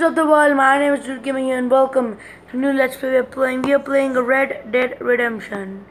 Greetings of the world, my name is Jude Gaming and welcome to new Let's Play we are playing Red Dead Redemption.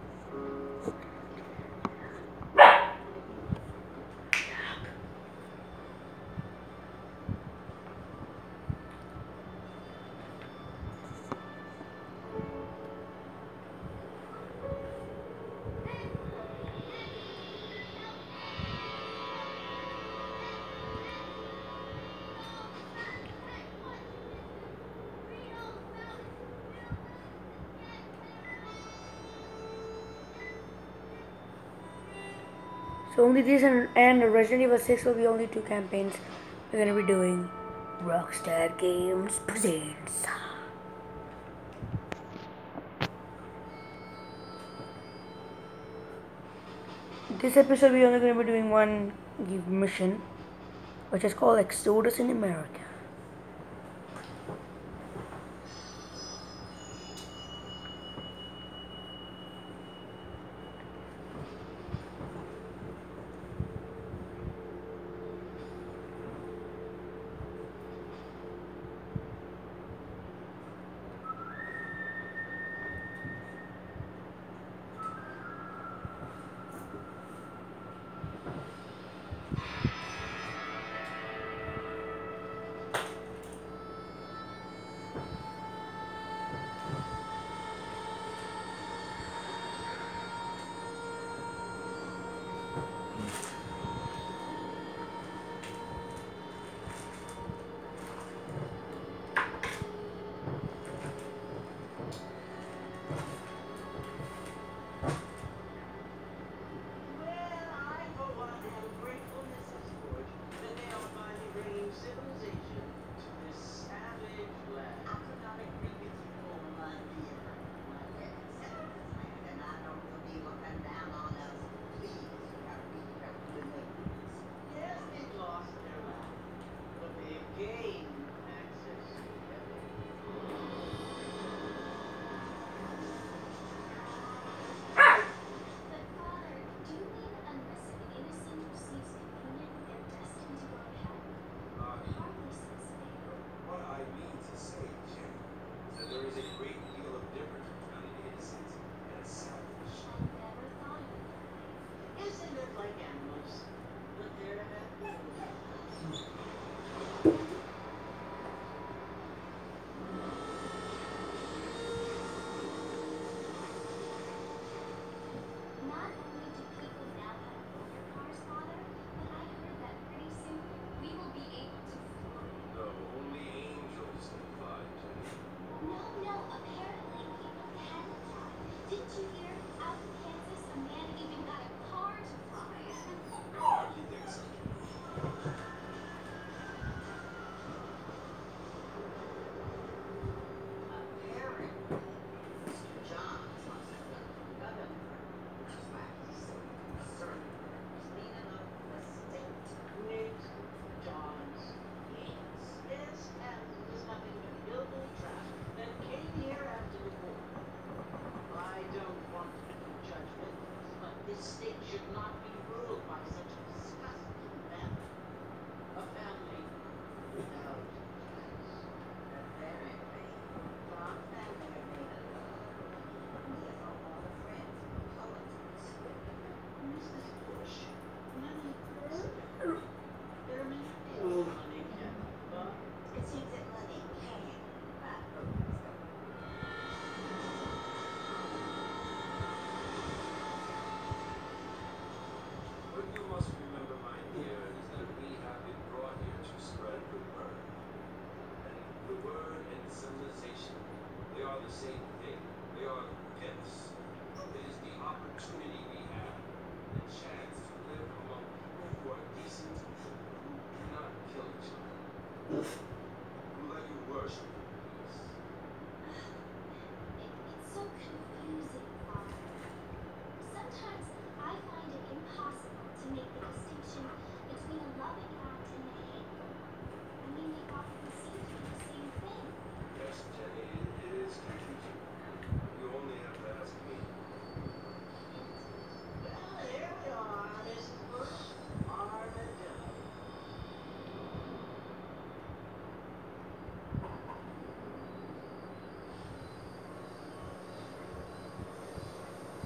So only this and Resident Evil 6 will be only two campaigns we're gonna be doing. Rockstar Games presents. This episode we're only gonna be doing one mission, which is called Exodus in America.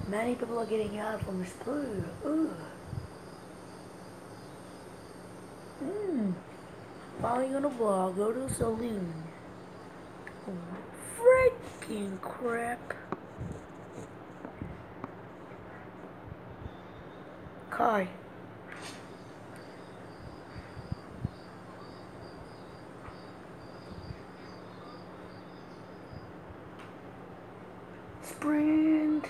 Many people are getting out from this pool. Ooh. Finally gonna vlog, go to the saloon. Freaking crap. Kai. Sprint.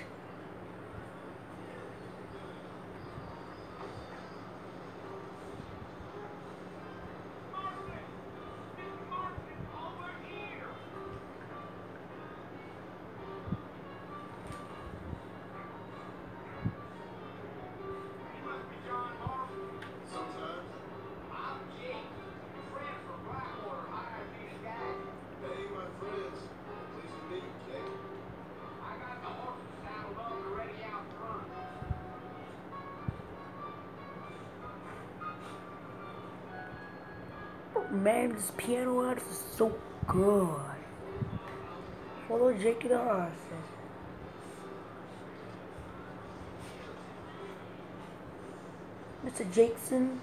Man, this piano artist is so good. Follow Jake to the horses. Mr. Jackson.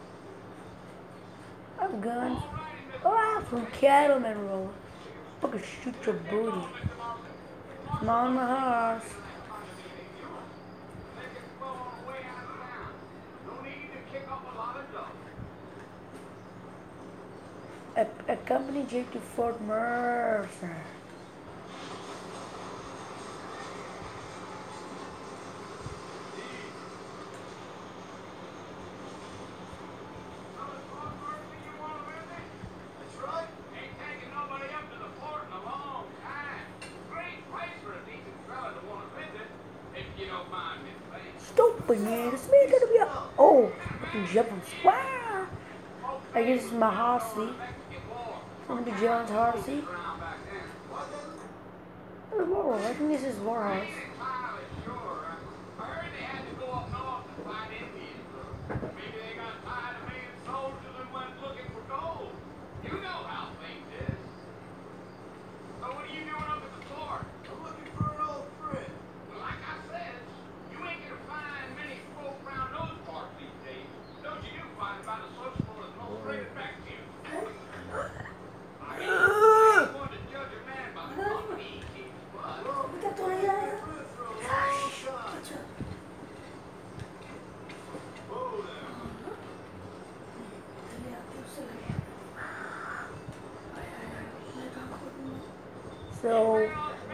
I have guns. Oh, I have some cattleman roll. I can shoot your booty. Come on, my horse. Accompany Jake to Fort Mercer. Stupid man, this man gonna be a fucking jumping. Wow! I guess it's my horsey. It's gonna be John's horsey. Oh, I think this is Warhouse. So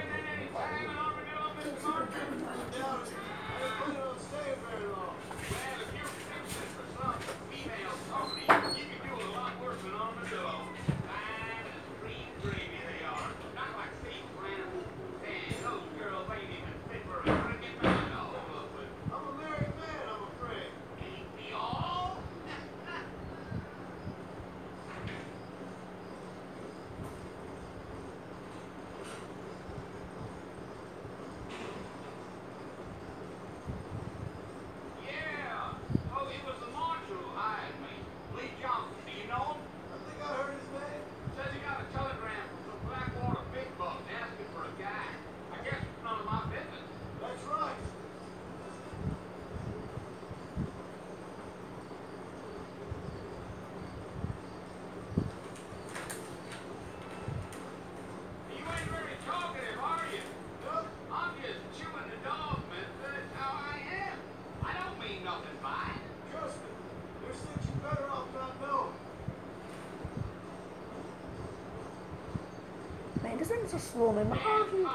man, this thing's so slow, man. My heart is...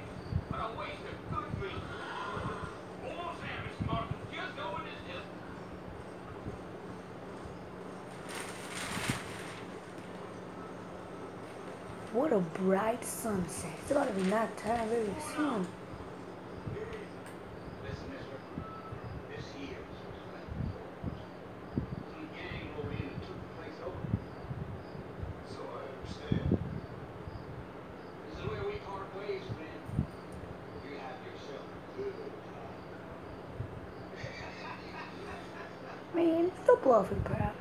What a bright sunset. It's about to be night time very soon. Man, stop laughing, Pratt.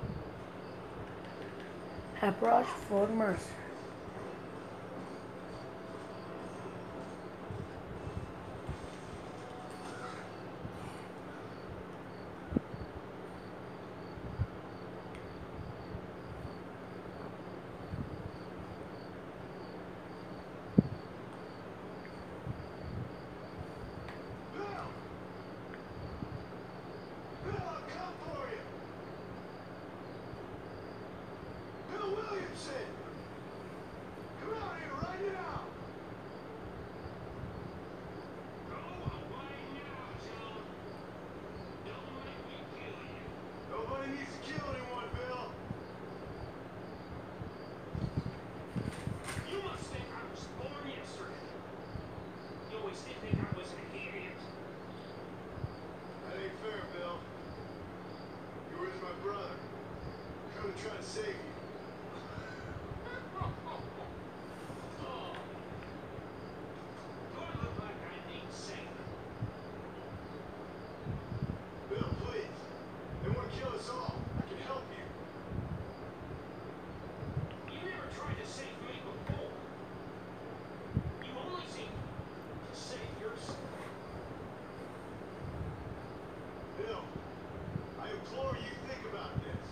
Approach Fort Mercer. gonna try to save you. Bill, please. They want to kill us all. I can help you. You never tried to save me before. You only seem to save yourself. Bill, I implore you, think about this.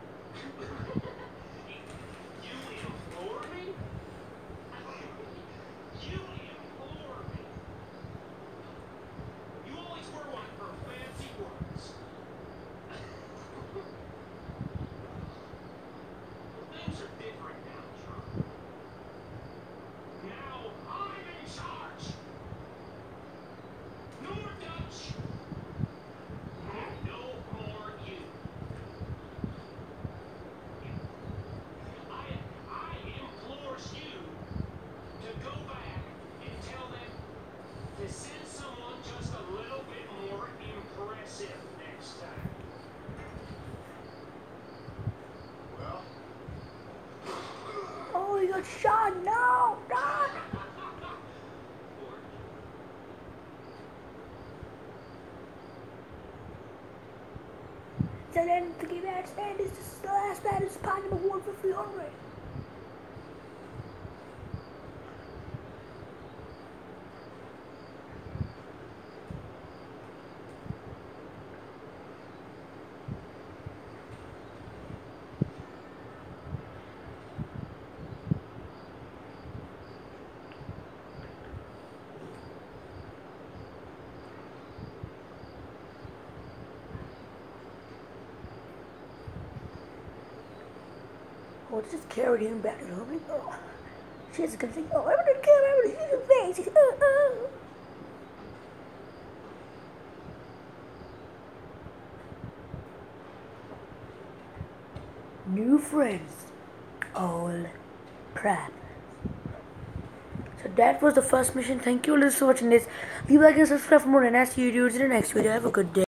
You implore me? You implore me? You always were one for fancy words. Things are different now, John. Now I'm in charge. No more Dutch. And no more you. I implores you to go back and tell them to send someone just a little bit more impressive next time. Well, Oh, he got shot. No, God. So then the game match stand is the last man is part number 1 for 300. Oh, just carried him back to home. Oh, she's gonna say, oh, I'm gonna kill him, I'm gonna hit his face. New friends, old prep. So that was the first mission. Thank you all for watching this. If you like and subscribe for more, and I'll see you dudes in the next video. Have a good day.